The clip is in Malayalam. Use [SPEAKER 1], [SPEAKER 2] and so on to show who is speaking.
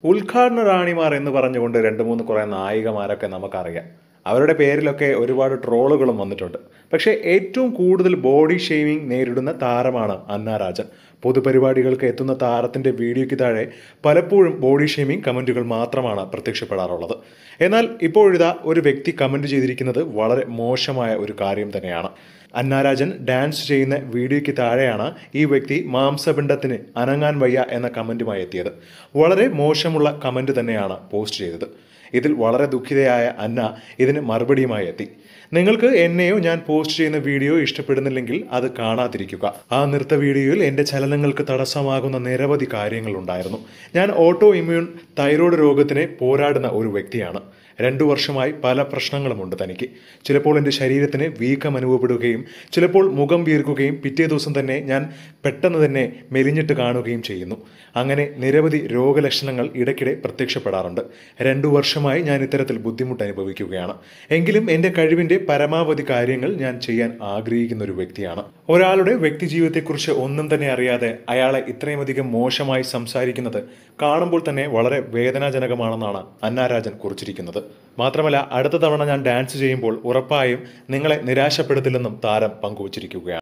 [SPEAKER 1] ഉദ്ഘാടന റാണിമാർ എന്ന് പറഞ്ഞുകൊണ്ട് രണ്ട് മൂന്ന് കുറേ നായികമാരൊക്കെ നമുക്കറിയാം. അവരുടെ പേരിലൊക്കെ ഒരുപാട് ട്രോളുകളും വന്നിട്ടുണ്ട്. പക്ഷേ ഏറ്റവും കൂടുതൽ ബോഡി ഷെയ്മിങ് നേരിടുന്ന താരമാണ് അന്ന രാജൻ. പൊതുപരിപാടികൾക്ക് എത്തുന്ന താരത്തിന്റെ വീഡിയോയ്ക്ക് താഴെ പലപ്പോഴും ബോഡി ഷെയ്മിങ് കമന്റുകൾ മാത്രമാണ് പ്രത്യക്ഷപ്പെടാറുള്ളത്. എന്നാൽ ഇപ്പോഴിതാ ഒരു വ്യക്തി കമന്റ് ചെയ്തിരിക്കുന്നത് വളരെ മോശമായ ഒരു കാര്യം തന്നെയാണ്. അന്ന രാജൻ ഡാൻസ് ചെയ്യുന്ന വീഡിയോയ്ക്ക് താഴെയാണ് ഈ വ്യക്തി മാംസപിണ്ഡത്തിന് അനങ്ങാൻ വയ്യ എന്ന കമന്റുമായി എത്തിയത്. വളരെ മോശമുള്ള കമന്റ് തന്നെയാണ് പോസ്റ്റ് ചെയ്തത്. ഇതിൽ വളരെ ദുഃഖിതയായ അന്ന ഇതിന് മറുപടിയുമായി എത്തി. നിങ്ങൾക്ക് എന്നെയോ ഞാൻ പോസ്റ്റ് ചെയ്യുന്ന വീഡിയോ ഇഷ്ടപ്പെടുന്നില്ലെങ്കിൽ അത് കാണാതിരിക്കുക. ആ നൃത്ത വീഡിയോയിൽ എൻ്റെ ചലനങ്ങൾക്ക് തടസ്സമാകുന്ന നിരവധി കാര്യങ്ങളുണ്ടായിരുന്നു. ഞാൻ ഓട്ടോ ഇമ്മ്യൂൺ തൈറോയ്ഡ് രോഗത്തിനെ പോരാടുന്ന ഒരു വ്യക്തിയാണ്. 2 വർഷമായി പല പ്രശ്നങ്ങളുമുണ്ട് തനിക്ക്. ചിലപ്പോൾ എൻ്റെ ശരീരത്തിന് വീക്കം അനുഭവപ്പെടുകയും ചിലപ്പോൾ മുഖം വീർക്കുകയും പിറ്റേ ദിവസം തന്നെ ഞാൻ പെട്ടെന്ന് തന്നെ മെലിഞ്ഞിട്ട് കാണുകയും ചെയ്യുന്നു. അങ്ങനെ നിരവധി രോഗലക്ഷണങ്ങൾ ഇടയ്ക്കിടെ പ്രത്യക്ഷപ്പെടാറുണ്ട്. 2 വർഷമായി ഞാൻ ഇത്തരത്തിൽ ബുദ്ധിമുട്ട് അനുഭവിക്കുകയാണ്. എങ്കിലും എൻ്റെ കഴിവിൻ്റെ പരമാവധി കാര്യങ്ങൾ ഞാൻ ചെയ്യാൻ ആഗ്രഹിക്കുന്ന ഒരു വ്യക്തിയാണ്. ഒരാളുടെ വ്യക്തി ജീവിതത്തെക്കുറിച്ച് ഒന്നും തന്നെ അറിയാതെ അയാളെ ഇത്രയുമധികം മോശമായി സംസാരിക്കുന്നത് കാണുമ്പോൾ തന്നെ വളരെ വേദനാജനകമാണെന്നാണ് അന്ന രാജൻ കുറിച്ചിരിക്കുന്നത്. മാത്രമല്ല, അടുത്ത തവണ ഞാൻ ഡാൻസ് ചെയ്യുമ്പോൾ ഉറപ്പായും നിങ്ങളെ നിരാശപ്പെടുത്തില്ലെന്നും താരം പങ്കുവച്ചിരിക്കുകയാണ്.